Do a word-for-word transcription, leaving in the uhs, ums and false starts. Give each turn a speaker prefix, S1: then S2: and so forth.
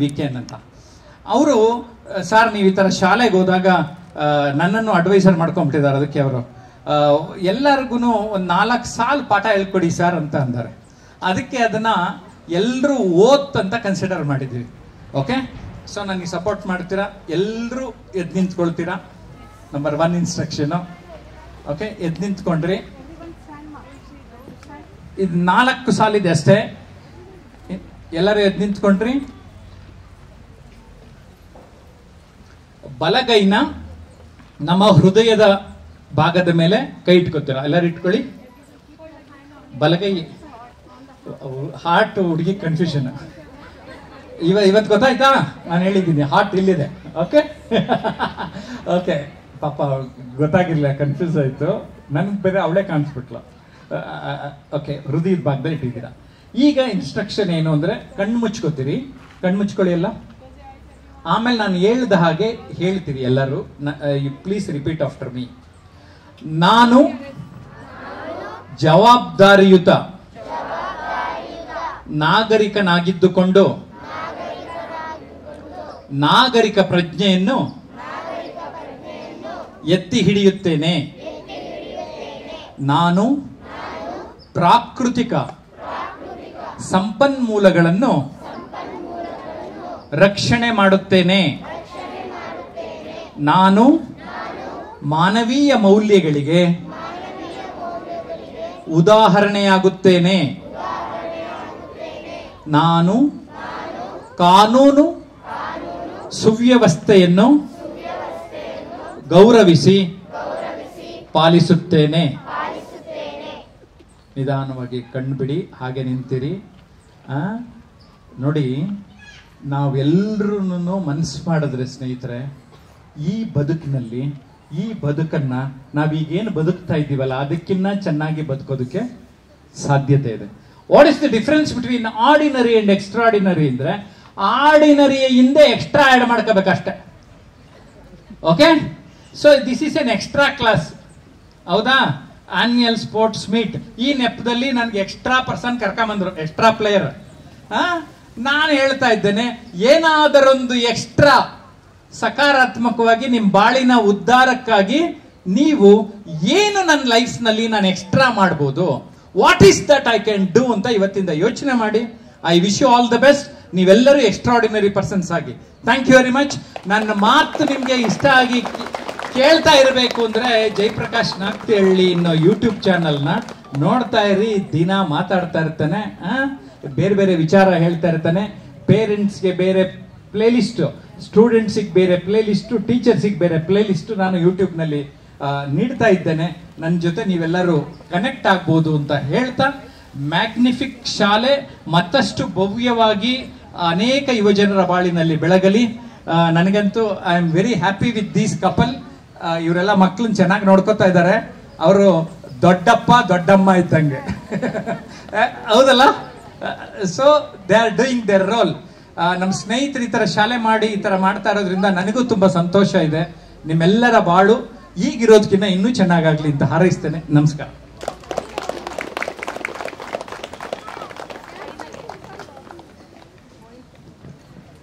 S1: We can ಅಂತ. ಅವರು sir ನೀವು ಈ ಥರ ಶಾಲೆಗೆ ಹೋದಾಗ ನನ್ನನ್ನು ಅಡ್ವೈಸರ್ ಮಾಡ್ಕೊಂಬಿಟ್ಟಿದ್ದಾರೆ, ಅದಕ್ಕೆ ಅವರು ಎಲ್ಲರಿಗೂ ಒಂದು ನಾಲ್ಕು ಸಾಲು ಪಾಠ ಹೇಳ್ಕೊಡಿ ಸರ್ ಅಂತ ಅಂತಾರೆ. ಅದಕ್ಕೆ ಅದನ್ನ ಎಲ್ಲರೂ ಓತ್ ಅಂತ ಕನ್ಸಿಡರ್ ಮಾಡಿದ್ವಿ. ಓಕೆ, ಸೊ ನನಗೆ ಸಪೋರ್ಟ್ ಮಾಡ್ತೀರಾ, ಎಲ್ಲರೂ ಎದ್ದು ನಿಂತ್ಕೊಳ್ತೀರಾ. Number one instruction. ಓಕೆ, ಎದ್ದು ನಿಂತ್ಕೊಂಡ್ರಿ. ಇದು ನಾಲ್ಕು ಸಾಲಿದೆ ಅಷ್ಟೇ. ಎಲ್ಲರೂ ಎದ್ದು ನಿಂತ್ಕೊಂಡ್ರಿ. ಬಲಗೈನ ನಮ್ಮ ಹೃದಯದ ಭಾಗದ ಮೇಲೆ ಕೈ ಇಟ್ಕೋತೀರ. ಎಲ್ಲರೂ ಇಟ್ಕೊಳ್ಳಿ. ಬಲಗೈ ಹಾರ್ಟ್ ಹುಡುಗಿ ಕನ್ಫ್ಯೂಷನ್. ಇವ ಇವತ್ತು ಗೊತ್ತಾಯ್ತಾ, ನಾನು ಹೇಳಿದ್ದೀನಿ ಹಾರ್ಟ್ ಇಲ್ಲಿದೆ. ಓಕೆ ಓಕೆ, ಪಾಪ ಗೊತ್ತಾಗಿರ್ಲಿಲ್ಲ, ಕನ್ಫ್ಯೂಸ್ ಆಯ್ತು. ನನ್ಗೆ ಬೇರೆ ಅವಳೇ ಕಾಣಿಸ್ಬಿಟ್ಲ. ಓಕೆ, ಹೃದಯದ ಭಾಗದಲ್ಲಿ ಇಟ್ಟಿದ್ದೀರಾ. ಈಗ ಇನ್ಸ್ಟ್ರಕ್ಷನ್ ಏನು ಅಂದ್ರೆ ಕಣ್ಣು ಮುಚ್ಕೋತೀರಿ. ಕಣ್ಣು ಮುಚ್ಕೊಳ್ಳಿ ಎಲ್ಲ. ಆಮೇಲೆ ನಾನು ಹೇಳ್ದ ಹಾಗೆ ಹೇಳ್ತೀರಿ ಎಲ್ಲರೂ. You please repeat after me. ನಾನು ಜವಾಬ್ದಾರಿಯುತ ನಾಗರಿಕನಾಗಿದ್ದುಕೊಂಡು ನಾಗರಿಕ ಪ್ರಜ್ಞೆಯನ್ನು ಎತ್ತಿ ಹಿಡಿಯುತ್ತೇನೆ. ನಾನು ಪ್ರಾಕೃತಿಕ ಸಂಪನ್ಮೂಲಗಳನ್ನು ರಕ್ಷಣೆ ಮಾಡುತ್ತೇನೆ. ನಾನು ಮಾನವೀಯ ಮೌಲ್ಯಗಳಿಗೆ ಉದಾಹರಣೆಯಾಗುತ್ತೇನೆ. ನಾನು ಕಾನೂನು ಸುವ್ಯವಸ್ಥೆಯನ್ನು ಗೌರವಿಸಿ ಪಾಲಿಸುತ್ತೇನೆ. ನಿಧಾನವಾಗಿ ಕಣ್ಣು ಬಿಡಿ, ಹಾಗೆ ನಿಂತಿರಿ. ಆ ನೋಡಿ, ನಾವೆಲ್ಲರೂ ಮನಸ್ಸು ಮಾಡಿದ್ರೆ ಸ್ನೇಹಿತರೆ, ಈ ಬದುಕಿನಲ್ಲಿ ಈ ಬದುಕನ್ನ ನಾವೀಗೇನು ಬದುಕ್ತಾ ಇದ್ದೀವಲ್ಲ ಅದಕ್ಕಿನ್ನ ಚೆನ್ನಾಗಿ ಬದುಕೋದಕ್ಕೆ ಸಾಧ್ಯತೆ ಇದೆ. What is the difference between ordinary and extraordinary ಅಂದ್ರೆ, ಆರ್ಡಿನರಿಯ ಹಿಂದೆ ಎಕ್ಸ್ಟ್ರಾ ಆಡ್ ಮಾಡ್ಕೋಬೇಕಷ್ಟೆ. Okay, so this is an extra class. ಹೌದಾ? ಆನ್ಯುಯಲ್ ಸ್ಪೋರ್ಟ್ಸ್ ಮೀಟ್, ಈ ನೆಪದಲ್ಲಿ ನನಗೆ ಎಕ್ಸ್ಟ್ರಾ ಪರ್ಸನ್ ಕರ್ಕೊಂಬಂದ್ರು, ಎಕ್ಸ್ಟ್ರಾ ಪ್ಲೇಯರ್. ನಾನು ಹೇಳ್ತಾ ಇದ್ದೇನೆ, ಏನಾದರೊಂದು ಎಕ್ಸ್ಟ್ರಾ ಸಕಾರಾತ್ಮಕವಾಗಿ ನಿಮ್ಮ ಬಾಳಿನ ಉದ್ಧಾರಕ್ಕಾಗಿ ನೀವು ಏನು ನನ್ನ ಲೈಫ್ ನಲ್ಲಿ ನಾನು ಎಕ್ಸ್ಟ್ರಾ ಮಾಡ್ಬೋದು, what is that I can do ಅಂತ ಇವತ್ತಿಂದ ಯೋಚನೆ ಮಾಡಿ. I wish you all the best. ನೀವೆಲ್ಲರೂ ಎಕ್ಸ್ಟ್ರಾರ್ಡಿನರಿ ಪರ್ಸನ್ಸ್ ಆಗಿ. Thank you very much. ನನ್ನ ಮಾತು ನಿಮಗೆ ಇಷ್ಟ ಆಗಿ ಕೇಳ್ತಾ ಇರಬೇಕು ಅಂದ್ರೆ ಜಯಪ್ರಕಾಶ್ ನಾಗತಿಹಳ್ಳಿ ಅನ್ನೋ ಯೂಟ್ಯೂಬ್ ಚಾನಲ್ನ ನೋಡ್ತಾ ಇರಿ. ದಿನ ಮಾತಾಡ್ತಾ ಇರ್ತಾನೆ, ಬೇರೆ ಬೇರೆ ವಿಚಾರ ಹೇಳ್ತಾ ಇರ್ತಾನೆ. ಪೇರೆಂಟ್ಸ್ಗೆ ಬೇರೆ ಪ್ಲೇ ಲಿಸ್ಟ್, ಸ್ಟೂಡೆಂಟ್ಸಿಗೆ ಬೇರೆ ಪ್ಲೇ ಲಿಸ್ಟು, ಟೀಚರ್ಸಿಗೆ ಬೇರೆ ಪ್ಲೇ ಲಿಸ್ಟು ನಾನು ಯೂಟ್ಯೂಬ್ನಲ್ಲಿ ನೀಡ್ತಾ ಇದ್ದೇನೆ. ನನ್ನ ಜೊತೆ ನೀವೆಲ್ಲರೂ ಕನೆಕ್ಟ್ ಆಗ್ಬೋದು ಅಂತ ಹೇಳ್ತಾ, ಮ್ಯಾಗ್ನಿಫಿಕ್ ಶಾಲೆ ಮತ್ತಷ್ಟು ಭವ್ಯವಾಗಿ ಅನೇಕ ಯುವಜನರ ಬಾಳಿನಲ್ಲಿ ಬೆಳಗಲಿ. ನನಗಂತೂ I am very happy with these couple. ಇವರೆಲ್ಲ ಮಕ್ಕಳನ್ನ ಚೆನ್ನಾಗಿ ನೋಡ್ಕೋತಾ ಇದ್ದಾರೆ. ಅವರು ದೊಡ್ಡಪ್ಪ ದೊಡ್ಡಮ್ಮ ಇದ್ದಂಗೆ. ಹೌದಲ್ಲ? So they are doing their role. ನಮ್ಮ ಸ್ನೇಹಿತರು ಈ ತರ ಶಾಲೆ ಮಾಡಿ ಈ ತರ ಮಾಡ್ತಾ ಇರೋದ್ರಿಂದ ನನಗೂ ತುಂಬಾ ಸಂತೋಷ ಇದೆ. ನಿಮ್ಮೆಲ್ಲರ ಬಾಳು ಈಗಿರೋದಕ್ಕಿಂತ ಇನ್ನೂ ಚೆನ್ನಾಗಾಗ್ಲಿ ಅಂತ ಹಾರೈಸ್ತೇನೆ. ನಮಸ್ಕಾರ.